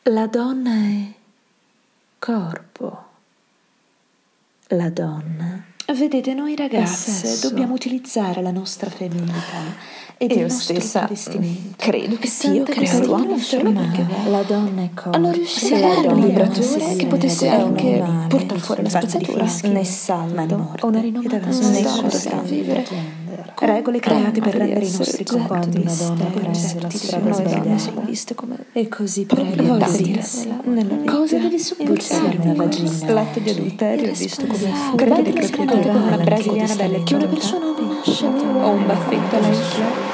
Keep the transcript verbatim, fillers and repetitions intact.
La donna è corpo. La donna. Vedete, noi ragazze sesso. dobbiamo utilizzare la nostra femminilità ed Io il nostro stessa travestimento. credo che Dio Dio crea crea l'uomo l'uomo solo perché vuole. La donna è corpo. Allora riuscire La a dare un donna vibratore si che potesse è un anche animale, portare fuori la infatti spazzatura, fischi, né salto, ma è morta o una ed rinomata aveva né solo costa da vivere. gender. Regole create per Ama di rendere i essere nostri oggetto corpi di una donna mistero. prese la Oggetti strada di noi donne sbagliata. sono viste come E così proprietà proprietarie nella vita. cosa deve Il supportarmi seme, una vagina l'atto di oggi? adulterio è visto come Irresponsabile. furto di Guardate proprietà come una dell'Antico brasiliana bella e Testamento. che una persona nasce O un baffetto alla Hitler.